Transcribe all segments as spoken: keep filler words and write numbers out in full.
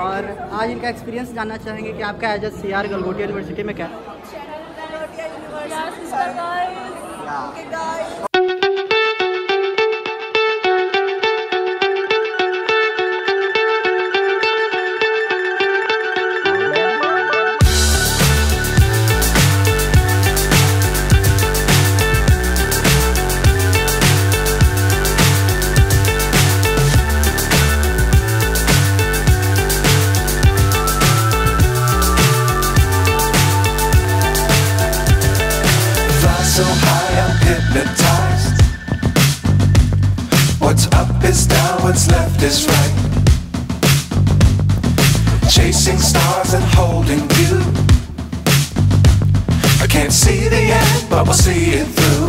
और आज इनका एक्सपीरियंस जानना चाहेंगे कि आपका as a C R Galgotia university में क्या so high I'm hypnotized. What's up is down, what's left is right. Chasing stars and holding you. I can't see the end, but we'll see it through.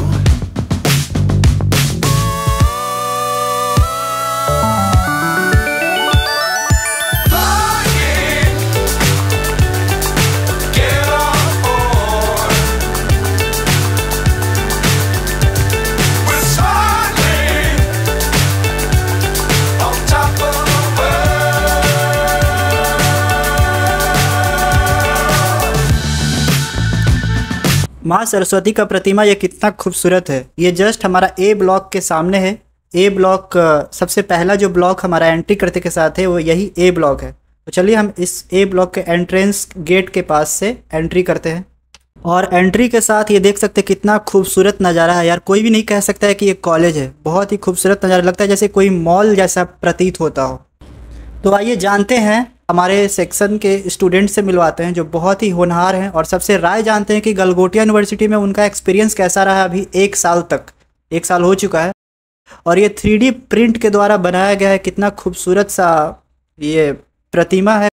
माँ सरस्वती का प्रतिमा ये कितना खूबसूरत है। ये just हमारा ए ब्लॉक के सामने है। ए ब्लॉक सबसे पहला जो ब्लॉक हमारा एंट्री करते के साथ है वो यही ए ब्लॉक है। तो चलिए हम इस ए ब्लॉक के एंट्रेंस गेट के पास से एंट्री करते हैं और एंट्री के साथ ये देख सकते हैं कितना खूबसूरत नज़ारा है। यार कोई भी नहीं कह सकता है कि ये कॉलेज है। बहुत ही खूबसूरत नज़ारा, लगता है जैसे कोई मॉल जैसा प्रतीत होता हो। तो आइए जानते हैं, हमारे सेक्शन के स्टूडेंट से मिलवाते हैं जो बहुत ही होनहार हैं और सबसे राय जानते हैं कि गलगोटिया यूनिवर्सिटी में उनका एक्सपीरियंस कैसा रहा। अभी एक साल तक एक साल हो चुका है और ये थ्री डी प्रिंट के द्वारा बनाया गया है। कितना खूबसूरत सा ये प्रतिमा है।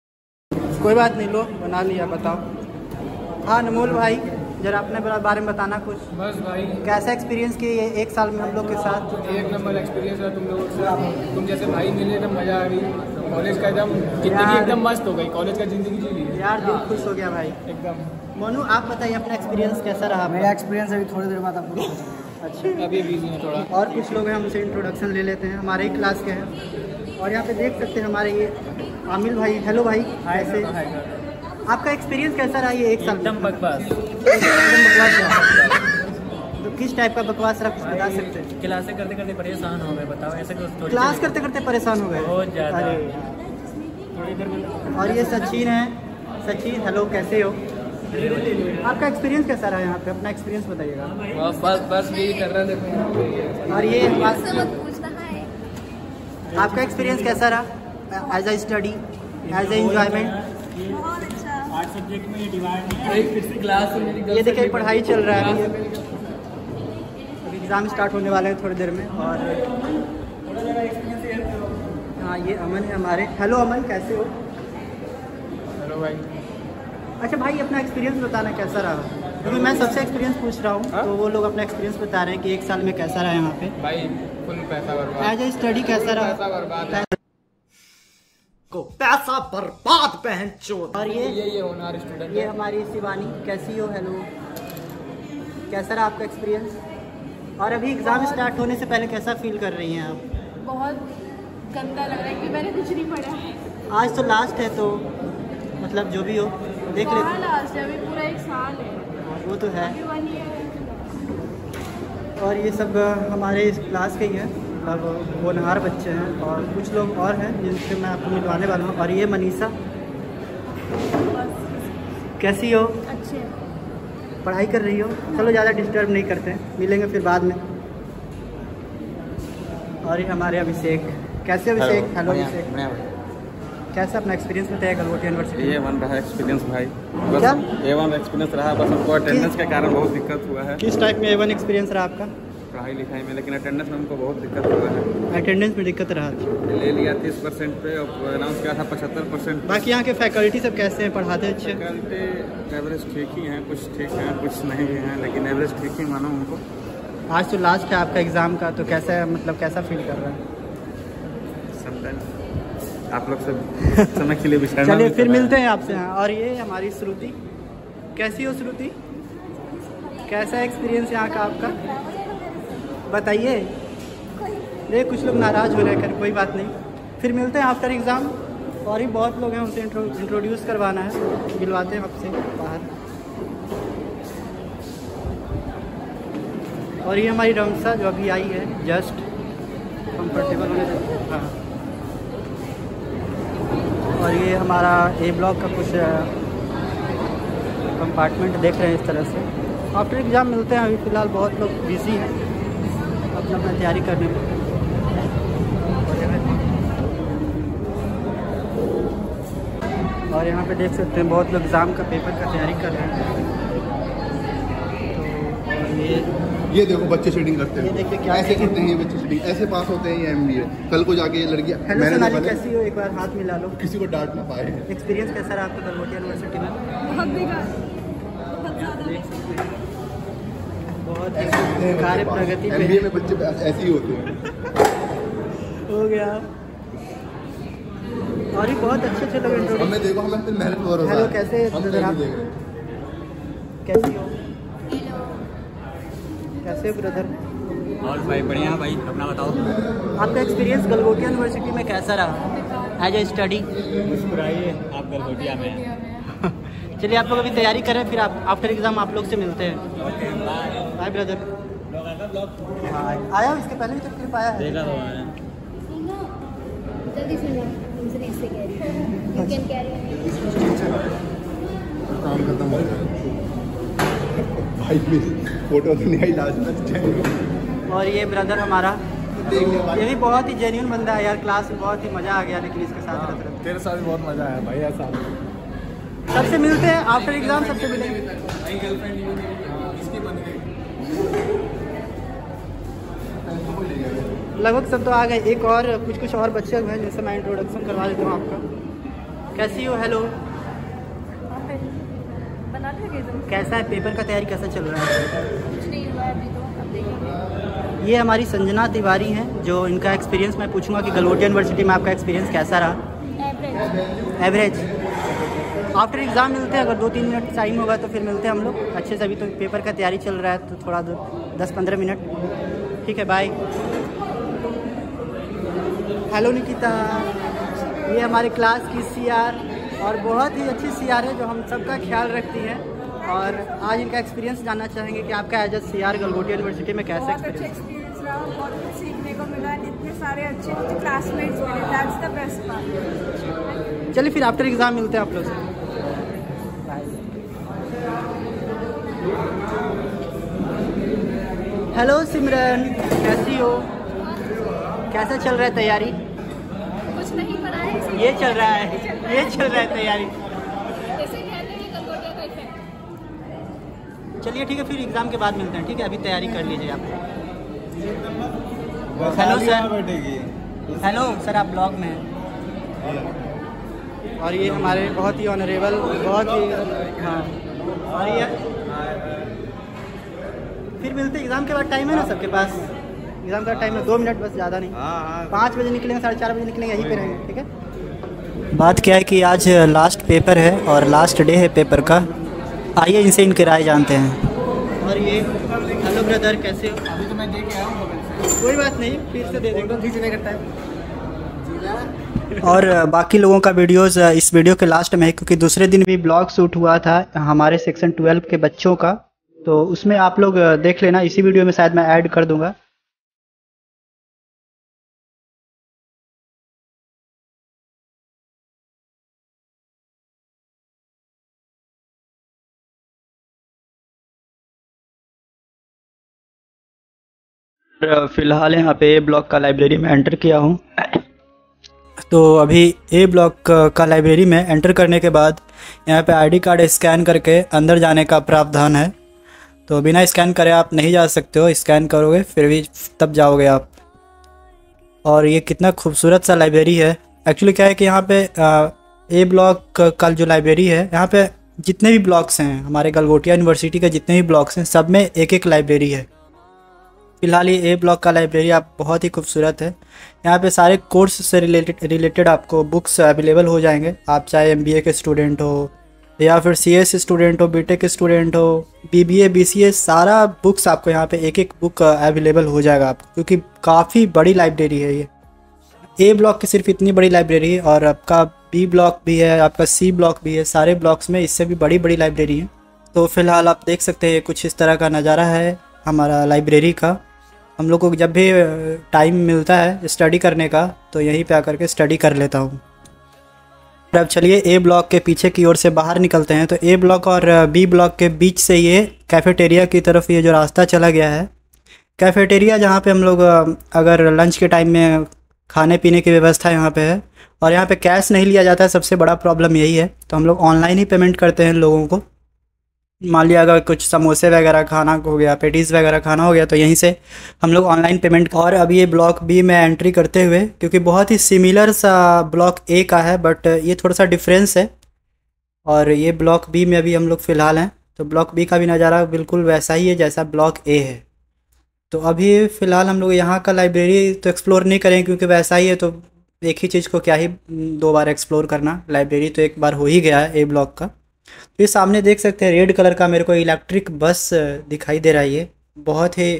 कोई बात नहीं, लो बना लिया। बताओ। हाँ अनमोल भाई, जरा अपने बारे में बताना कुछ। बस भाई कैसा एक्सपीरियंस किए ये एक साल में हम लोग के साथ? एक नंबर एक्सपीरियंस है तुम लोगों से। तुम जैसे भाई मिले एकदम मज़ा आ गई। कॉलेज का एकदम जिंदगी एकदम मस्त हो गई। कॉलेज का जिंदगी जी ली यार, दिल खुश हो गया भाई एकदम। मोनू आप बताइए अपना एक्सपीरियंस कैसा रहा? मेरा एक्सपीरियंस अभी थोड़ी देर बाद आपको। अच्छा, अभी बिजी है थोड़ा। और कुछ लोग हैं, हमसे इंट्रोडक्शन ले लेते हैं। हमारे ही क्लास के हैं और यहाँ पे देख सकते हैं हमारे ये आमिल भाई। हेलो भाई, कैसे आपका एक्सपीरियंस कैसा रहा ये एक साल? एकदम बकवास। एकदम बकवास रहा। तो किस टाइप का बकवास रहा कुछ बता सकते हैं? क्लासें करते करते परेशान हो गए। बताओ ऐसे कुछ। क्लास करते करते परेशान हो गए? बहुत ज़्यादा। अरे थोड़ी देर में। और ये सचिन है। सचिन हेलो, कैसे हो? आपका एक्सपीरियंस कैसा रहा यहाँ पे? अपना एक्सपीरियंस बताइएगा। बस बस बस यही कर रहे थे। और ये आपका एक्सपीरियंस कैसा रहा as a study, as a enjoyment? Subject में डिवाइड क्लास। ये देखिए पढ़ाई चल रहा है। अभी एग्ज़ाम स्टार्ट होने वाले हैं थोड़ी देर में। और हाँ ये अमन है हमारे। हेलो अमन, कैसे हो? हेलो भाई। अच्छा भाई, अपना एक्सपीरियंस बताना कैसा रहा? क्योंकि मैं सबसे एक्सपीरियंस पूछ रहा हूँ तो वो लोग अपना एक्सपीरियंस बता रहे हैं कि एक साल में कैसा रहा यहाँ पे। भाई फुल पैसा बर्बाद। एज ए स्टडी कैसा रहा? पैसा बर्बाद को पैसा बर्बाद पहन चोर। और ये ये ये होनहार स्टूडेंट ये हमारी शिवानी, कैसी हो? हेलो, कैसा रहा आपका एक्सपीरियंस? और अभी एग्ज़ाम स्टार्ट होने से पहले कैसा फील कर रही हैं आप? बहुत गंदा लग रहा है कि मैंने कुछ नहीं पढ़ा है। आज तो लास्ट है तो मतलब जो भी हो देख ले। लास्ट है, अभी पूरा एक साल है। वो तो है। अभी वन ईयर। और ये सब हमारे इस क्लास के ही हैं, मतलब होनहार बच्चे हैं। और कुछ लोग और हैं जिनसे मैं आपको मिलवाने वाला हूँ। और ये मनीषा, कैसी हो? अच्छे। पढ़ाई कर रही हो? चलो ज़्यादा डिस्टर्ब नहीं करते हैं, मिलेंगे फिर बाद में। और ये हमारे अभिषेक, कैसे अभिषेक? हेलो अभिषेक, कैसा अपना एक्सपीरियंस बताया गलगोटिया यूनिवर्सिटी? ए वन रहा एक्सपीरियंस भाई। क्या ए वन एक्सपीरियंस रहा, बस हमको अटेंडेंस के कारण बहुत दिक्कत हुआ है। किस टाइप में ए वन एक्सपीरियंस रहा आपका? पढ़ाई लिखाई में, लेकिन अटेंडेंस में हमको बहुत दिक्कत हुआ है। अटेंडेंस में दिक्कत रहा? ले लिया तीस परसेंट पे और अनाउंस किया था पचहत्तर परसेंट। बाकी यहाँ के फैकल्टी सब कैसे हैं, पढ़ाते अच्छे? फैकल्टी एवरेज ठीक ही हैं, कुछ ठीक हैं कुछ नहीं भी हैं, लेकिन एवरेज ठीक ही मानो उनको। आज तो लास्ट है आपका एग्ज़ाम का, तो कैसा मतलब कैसा फील कर रहा है? समटाइम आप लोग से समय के लिए विचारना। चलिए फिर मिलते हैं आपसे। यहाँ और ये हमारी श्रुति, कैसी हो श्रुति? कैसा एक्सपीरियंस यहाँ का आपका बताइए? ये कुछ लोग नाराज़ हो रहे हैं, कोई बात नहीं, फिर मिलते हैं आफ्टर एग्ज़ाम। और भी बहुत लोग हैं, उनसे इंट्रोड्यूस करवाना है, मिलवाते हैं आपसे बाहर। और ये हमारी रमसा जो अभी आई है, जस्ट कंफर्टेबल होने दो। हाँ, और ये हमारा ए ब्लॉक का कुछ कंपार्टमेंट देख रहे हैं इस तरह से। आफ्टर एग्ज़ाम मिलते हैं, अभी फ़िलहाल बहुत लोग बिज़ी हैं अपना अपना तैयारी करने में। और यहाँ पे देख सकते हैं बहुत लोग एग्ज़ाम का पेपर का तैयारी कर रहे हैं। तो ये ये देखो बच्चे शेडिंग करते ये हैं, देखिए क्या ऐसे करते हैं ये बच्चे शेडिंग, ऐसे पास होते हैं ये एमबीए। कल को जाके ये लड़कियां, हेलो मैंने सोनाली, देखा कैसी हो? एक बार हाथ मिला लो। किसी को डांट ना पाए। एक्सपीरियंस कैसा रहा आपका गलगोटिया यूनिवर्सिटी में? बहुत बेकार, बहुत ज़्यादा देख सकते हैं बहुत ही कार्य प्रगति पे एमबीए में बच्चे ऐसे ही होते हैं। हो गया। और ये बहुत अच्छे अच्छे लोग इंट्रोड्यूस। हमें देखो, हमें फिर मेहनत हो रहा है। हेलो, कैसे हम नजर आप? देख रहे हैं। कैसी हो? कैसे हो ब्रदर? और भाई बढ़िया भाई, अपना बताओ। आपका एक्सपीरियंस गलगोटिया यूनिवर्सिटी में कैसा रहा एज ए स्टडी? मुस्कुराइए, आप गलगोटिया में हैं। चलिए आप लोग अभी तैयारी करें, फिर आप आफ्टर एग्ज़ाम आप लोग से मिलते हैं। Bye brother. हाँ, आया हूँ, इसके पहले भी तो क्लिप आया है। देखा तो है। जल्दी सुनो, तुमसे नहीं से कह रही यू कैन कैरी काम खत्म हो गया भाई, मेरी फोटो तो नहीं आई लास्ट में। और ये ब्रदर हमारा, ये भी बहुत ही जेन्युइन बंदा है यार। क्लास में बहुत ही मज़ा आ गया, लेकिन इसके साथ रहते रहते। तेरे साथ भी बहुत मजा आया भाई। ऐसा सबसे मिलते हैं आफ्टर एग्ज़ाम, सबसे मिलेंगे। लगभग सब तो आ गए, एक और कुछ कुछ और बच्चे हैं जिनसे मैं इंट्रोडक्शन करवा देता हूँ आपका। कैसी हो? हेलो, बना लोगे तुम? कैसा है पेपर का तैयारी, कैसा चल रहा है? कुछ नहीं हुआ है अभी तो, अब देखेंगे। ये हमारी संजना तिवारी हैं, जो इनका एक्सपीरियंस मैं पूछूंगा कि गलगोटिया यूनिवर्सिटी में आपका एक्सपीरियंस कैसा रहा? एवरेज। एवरेज। आफ्टर एग्ज़ाम मिलते हैं, अगर दो तीन मिनट टाइम होगा तो फिर मिलते हैं हम लोग अच्छे से। अभी तो पेपर का तैयारी चल रहा है, तो थोड़ा दो दस पंद्रह मिनट। ठीक है, बाय। हेलो निकिता, ये हमारे क्लास की सीआर, और बहुत ही अच्छी सीआर है जो हम सबका ख्याल रखती है। और आज इनका एक्सपीरियंस जानना चाहेंगे कि आपका as a CR Galgotia university में कैसा बहुत अच्छा एक्सपीरियंस? एक्सपीरियंस रहा, बहुत कुछ सीखने को मिला, इतने सारे अच्छे अच्छे क्लासमेट्स मिले, दैट्स द बेस्ट पार्ट। चलिए फिर आफ्टर एग्ज़ाम मिलते हैं आप लोग से। हेलो सिमरन, कैसी हो? कैसा चल रहा है तैयारी? कुछ नहीं पढ़ा है, ये चल रहा है, ये चल रहा है तैयारी। जैसे कहते हैं गलगोटिया का इफेक्ट। चलिए ठीक है, फिर एग्ज़ाम के बाद मिलते हैं। ठीक है, अभी तैयारी कर लीजिए आप। Hello sir. हेलो सर, आप ब्लॉग में हैं। और ये हमारे बहुत ही ऑनरेबल, बहुत ही, हाँ। और ये फिर मिलते, एग्ज़ाम के बाद टाइम है ना सबके पास? एग्ज़ाम का टाइम है दो मिनट बस, ज़्यादा नहीं। पाँच बजे निकलेंगे, साढ़े चार बजे निकलेंगे, यहीं पे रहेंगे। ठीक है। बात क्या है कि आज लास्ट पेपर है और लास्ट डे है पेपर का। आइए इनसे इनकी राय जानते हैं। और ये हेलो ब्रदर, कैसे हो? अभी तो मैं दे के आया हूँ बगल से। कोई बात नहीं, फिर से दे देंगे। ठीक नहीं करता है। और बाकी लोगों का वीडियोस इस वीडियो के लास्ट में है, क्योंकि दूसरे दिन भी ब्लॉग शूट हुआ था हमारे सेक्शन ट्वेल्व के बच्चों का, तो उसमें आप लोग देख लेना। इसी वीडियो में शायद मैं ऐड कर दूंगा। फिलहाल यहाँ पे ए ब्लॉक का लाइब्रेरी में एंटर किया हूँ। तो अभी ए ब्लॉक का लाइब्रेरी में एंटर करने के बाद यहाँ पे आईडी कार्ड स्कैन करके अंदर जाने का प्रावधान है। तो बिना स्कैन करे आप नहीं जा सकते हो, स्कैन करोगे फिर भी तब जाओगे आप। और ये कितना खूबसूरत सा लाइब्रेरी है। एक्चुअली क्या है कि यहाँ पे ए ब्लॉक का जो लाइब्रेरी है, यहाँ पे जितने भी ब्लॉक्स हैं हमारे गलगोटिया यूनिवर्सिटी के, जितने भी ब्लॉक्स हैं सब में एक एक लाइब्रेरी है। फ़िलहाल ये ए ब्लॉक का लाइब्रेरी आप बहुत ही खूबसूरत है। यहाँ पे सारे कोर्स से रिलेटेड रिलेटेड आपको बुक्स अवेलेबल हो जाएंगे। आप चाहे एमबीए के स्टूडेंट हो या फिर सीएस स्टूडेंट हो, बीटेक के स्टूडेंट हो, बीबीए, बीसीए, सारा बुक्स आपको यहाँ पे एक एक बुक अवेलेबल हो जाएगा आपको, क्योंकि काफ़ी बड़ी लाइब्रेरी है ये। ए ब्लॉक की सिर्फ इतनी बड़ी लाइब्रेरी है और आपका बी ब्लॉक भी है, आपका सी ब्लॉक भी है, सारे ब्लॉक्स में इससे भी बड़ी बड़ी लाइब्रेरी है। तो फ़िलहाल आप देख सकते हैं कुछ इस तरह का नज़ारा है हमारा लाइब्रेरी का। हम लोग को जब भी टाइम मिलता है स्टडी करने का तो यहीं पे आकर के स्टडी कर लेता हूँ। अब चलिए ए ब्लॉक के पीछे की ओर से बाहर निकलते हैं। तो ए ब्लॉक और बी ब्लॉक के बीच से ये कैफ़ेटेरिया की तरफ ये जो रास्ता चला गया है, कैफ़ेटेरिया जहाँ पे हम लोग अगर लंच के टाइम में खाने पीने की व्यवस्था यहाँ पे है। और यहाँ पे कैश नहीं लिया जाता है, सबसे बड़ा प्रॉब्लम यही है। तो हम लोग ऑनलाइन ही पेमेंट करते हैं लोगों को। मान लिया अगर कुछ समोसे वगैरह खाना हो गया, पेटीज़ वगैरह खाना हो गया, तो यहीं से हम लोग ऑनलाइन पेमेंट। और अब ये ब्लॉक बी में एंट्री करते हुए, क्योंकि बहुत ही सिमिलर सा ब्लॉक ए का है बट ये थोड़ा सा डिफरेंस है। और ये ब्लॉक बी में अभी हम लोग फ़िलहाल हैं। तो ब्लॉक बी का भी नज़ारा बिल्कुल वैसा ही है जैसा ब्लॉक ए है। तो अभी फ़िलहाल हम लोग यहाँ का लाइब्रेरी तो एक्सप्लोर नहीं करें क्योंकि वैसा ही है, तो एक ही चीज़ को क्या ही दो बार एक्सप्लोर करना। लाइब्रेरी तो एक बार हो ही गया है ए ब्लॉक का। तो ये सामने देख सकते हैं रेड कलर का मेरे को इलेक्ट्रिक बस दिखाई दे रहा है। ये बहुत ही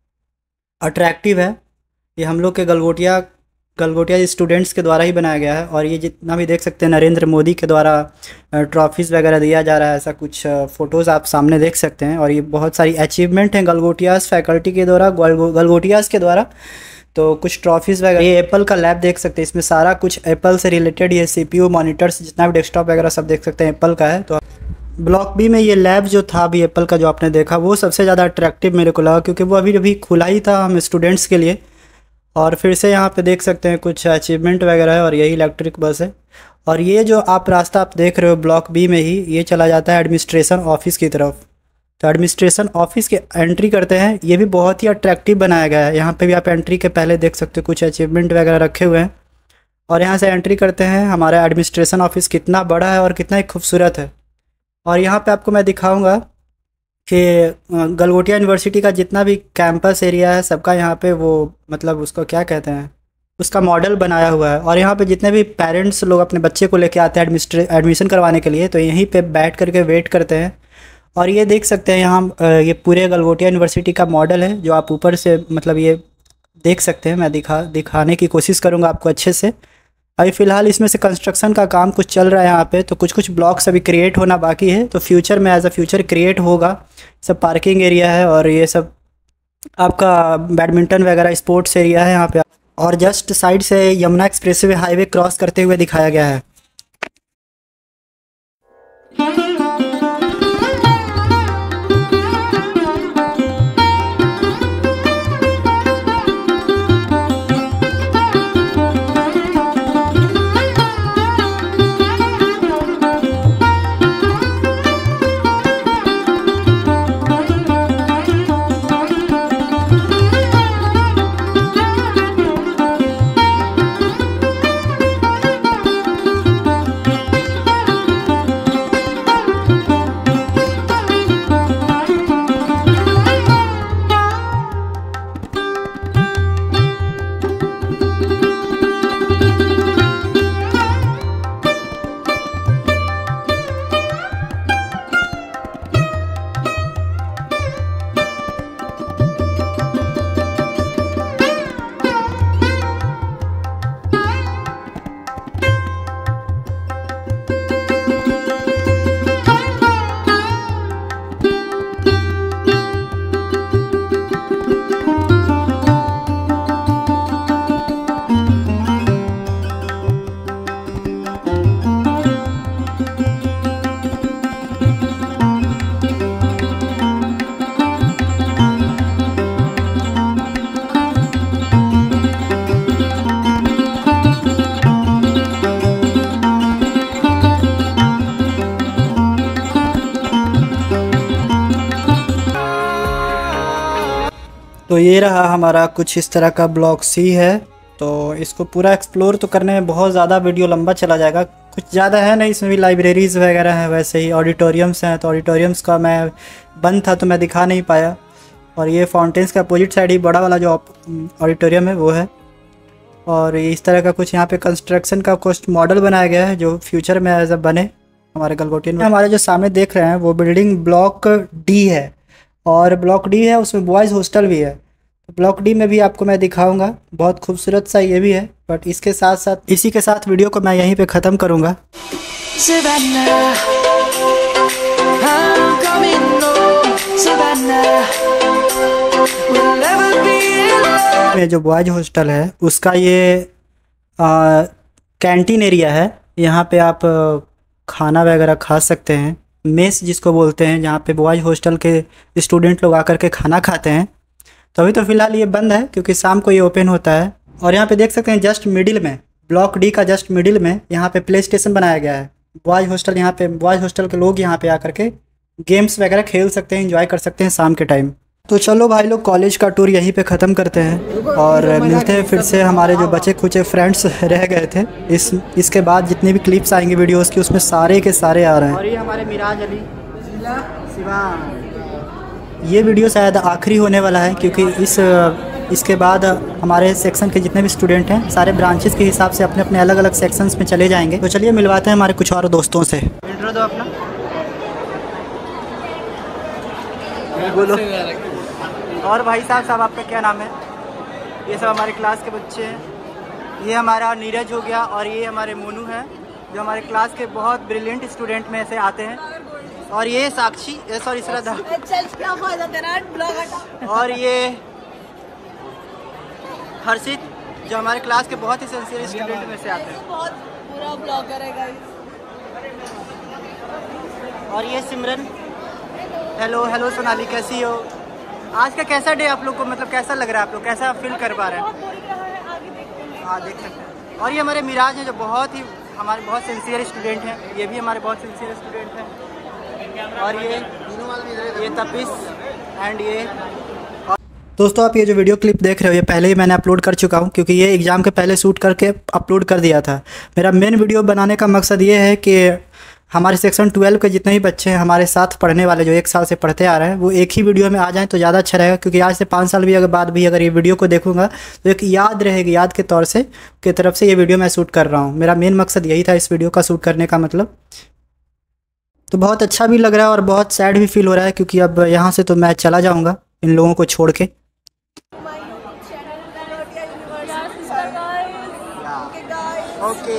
अट्रैक्टिव है। ये हम लोग के गलगोटिया गलगोटिया स्टूडेंट्स के द्वारा ही बनाया गया है। और ये जितना भी देख सकते हैं नरेंद्र मोदी के द्वारा ट्रॉफीज़ वगैरह दिया जा रहा है, ऐसा कुछ फ़ोटोज़ आप सामने देख सकते हैं। और ये बहुत सारी अचीवमेंट हैं गलगोटियाज़ फैकल्टी के द्वारा, गलगोटियाज़ के द्वारा। तो कुछ ट्रॉफीज़ वगैरह, ये एप्पल का लैब देख सकते हैं, इसमें सारा कुछ एप्पल से रिलेटेड, ये सीपीयू मॉनिटर्स जितना भी डेस्कटॉप वगैरह सब देख सकते हैं एप्पल का है। तो ब्लॉक बी में ये लैब जो था अभी एप्पल का जो आपने देखा, वो सबसे ज़्यादा अट्रैक्टिव मेरे को लगा क्योंकि वो अभी अभी खुला ही था हम स्टूडेंट्स के लिए। और फिर से यहाँ पे देख सकते हैं कुछ अचीवमेंट वगैरह है। और यही इलेक्ट्रिक बस है। और ये जो आप रास्ता आप देख रहे हो ब्लॉक बी में ही, ये चला जाता है एडमिनिस्ट्रेशन ऑफिस की तरफ। तो एडमिनिस्ट्रेशन ऑफिस के एंट्री करते हैं। ये भी बहुत ही अट्रैक्टिव बनाया गया है। यहाँ पे भी आप एंट्री के पहले देख सकते हो कुछ अचीवमेंट वगैरह रखे हुए हैं। और यहाँ से एंट्री करते हैं। हमारा एडमिनिस्ट्रेशन ऑफिस कितना बड़ा है और कितना ही खूबसूरत है। और यहाँ पे आपको मैं दिखाऊंगा कि गलगोटिया यूनिवर्सिटी का जितना भी कैंपस एरिया है सबका यहाँ पे वो मतलब उसको क्या कहते हैं, उसका मॉडल बनाया हुआ है। और यहाँ पे जितने भी पेरेंट्स लोग अपने बच्चे को लेके आते हैं एडमिनिस्ट्रे एडमिशन करवाने के लिए, तो यहीं पे बैठ करके वेट करते हैं। और ये देख सकते हैं यहाँ ये पूरे गलगोटिया यूनिवर्सिटी का मॉडल है जो आप ऊपर से मतलब ये देख सकते हैं। मैं दिखा दिखाने की कोशिश करूँगा आपको अच्छे से। अभी फ़िलहाल इसमें से कंस्ट्रक्शन का काम कुछ चल रहा है यहाँ पे, तो कुछ कुछ ब्लॉक्स अभी क्रिएट होना बाकी है। तो फ्यूचर में एज अ फ्यूचर क्रिएट होगा। सब पार्किंग एरिया है और ये सब आपका बैडमिंटन वगैरह स्पोर्ट्स एरिया है यहाँ पे। और जस्ट साइड से यमुना एक्सप्रेसवे हाईवे क्रॉस करते हुए दिखाया गया है। तो ये रहा हमारा कुछ इस तरह का ब्लॉक सी है। तो इसको पूरा एक्सप्लोर तो करने में बहुत ज़्यादा वीडियो लंबा चला जाएगा, कुछ ज़्यादा है नहीं। इसमें भी लाइब्रेरीज़ वगैरह हैं, वैसे ही ऑडिटोरियम्स हैं। तो ऑडिटोरियम्स का मैं बंद था तो मैं दिखा नहीं पाया। और ये फाउंटेन्स का अपोजिट साइड ही बड़ा वाला जो ऑडिटोरियम है वो है। और इस तरह का कुछ यहाँ पे कंस्ट्रक्शन का कुछ मॉडल बनाया गया है जो फ्यूचर में एज अ बने हमारे गलगोटिया में। हमारे जो सामने देख रहे हैं वो बिल्डिंग ब्लॉक डी है। और ब्लॉक डी है उसमें बॉयज़ हॉस्टल भी है। ब्लॉक डी में भी आपको मैं दिखाऊंगा, बहुत खूबसूरत सा ये भी है। बट इसके साथ साथ इसी के साथ वीडियो को मैं यहीं पे ख़त्म करूंगा। ये जो बॉयज हॉस्टल है उसका ये कैंटीन एरिया है। यहाँ पे आप खाना वगैरह खा सकते हैं, मेस जिसको बोलते हैं, जहाँ पे बॉयज हॉस्टल के स्टूडेंट लोग आकर के खाना खाते हैं। तो अभी तो फ़िलहाल ये बंद है क्योंकि शाम को ये ओपन होता है। और यहाँ पे देख सकते हैं जस्ट मिडिल में, ब्लॉक डी का जस्ट मिडिल में यहाँ पे प्ले स्टेशन बनाया गया है। बॉयज हॉस्टल यहाँ पे बॉयज हॉस्टल के लोग यहाँ पे आकर के गेम्स वगैरह खेल सकते हैं, एंजॉय कर सकते हैं शाम के टाइम। तो चलो भाई लोग कॉलेज का टूर यहीं पे ख़त्म करते हैं और मिलते हैं फिर से हमारे जो बचे खुचे फ्रेंड्स रह गए थे। इस इसके बाद जितनी भी क्लिप्स आएंगे वीडियोस की उसमें सारे के सारे आ रहे हैं। और ये हमारे मिराज अली शिवा, ये वीडियो शायद आखिरी होने वाला है क्योंकि इस इसके बाद हमारे सेक्शन के जितने भी स्टूडेंट हैं सारे ब्रांचेस के हिसाब से अपने अपने अलग अलग सेक्शंस में चले जाएंगे। तो चलिए मिलवाते हैं हमारे कुछ और दोस्तों से। इंट्रो दो अपना, बोलो। और भाई साहब साहब आपका क्या नाम है? ये सब हमारे क्लास के बच्चे हैं। ये हमारा नीरज हो गया और ये हमारे मोनू हैं जो हमारे क्लास के बहुत ब्रिलियंट स्टूडेंट में से आते हैं। और ये साक्षी, सॉरी श्रद्धा, और ये हर्षित जो हमारे क्लास के बहुत ही सिंसियर स्टूडेंट में से आते हैं। बहुत बुरा ब्लॉगर है गाइस। और ये सिमरन। हेलो हेलो सोनाली, कैसी हो? आज का कैसा डे आप लोग को, मतलब कैसा लग रहा है, आप लोग कैसा फील कर पा रहे हैं? हाँ देख सकते हैं। और ये हमारे मिराज हैं जो बहुत ही हमारे बहुत सिंसियर स्टूडेंट हैं। ये भी हमारे बहुत सिंसियर स्टूडेंट हैं। और ये ये तपिस एंड ये। दोस्तों आप ये जो वीडियो क्लिप देख रहे हो ये पहले ही मैंने अपलोड कर चुका हूँ क्योंकि ये एग्ज़ाम के पहले शूट करके अपलोड कर दिया था। मेरा मेन वीडियो बनाने का मकसद ये है कि हमारे सेक्शन ट्वेल्व के जितने भी बच्चे हैं हमारे साथ पढ़ने वाले जो एक साल से पढ़ते आ रहे हैं वो एक ही वीडियो में आ जाएं तो ज़्यादा अच्छा रहेगा। क्योंकि आज से पाँच साल भी अगर बाद भी अगर ये वीडियो को देखूंगा तो एक याद रहेगी, याद के तौर से की तरफ से ये वीडियो मैं शूट कर रहा हूँ। मेरा मेन मकसद यही था इस वीडियो का शूट करने का। मतलब तो बहुत अच्छा भी लग रहा है और बहुत सैड भी फील हो रहा है क्योंकि अब यहाँ से तो मैं चला जाऊँगा इन लोगों को छोड़ के। ओके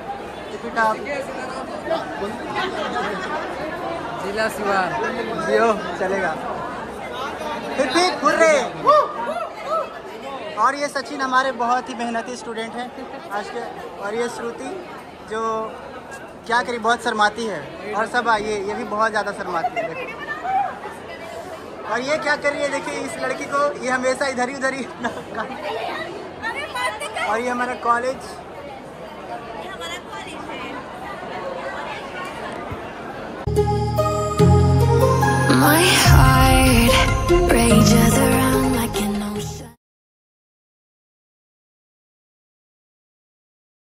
जिला सिवान जियो चलेगा फिर भी खुर्रे। और ये सचिन हमारे बहुत ही मेहनती स्टूडेंट हैं आज के। और ये श्रुति जो क्या करी बहुत शर्माती है। और सब आइए, ये भी बहुत ज़्यादा शर्माती है। देखिए और ये क्या कर रही है, देखिए इस लड़की को, ये हमेशा इधर ही उधर ही। और ये हमारा कॉलेज, My heart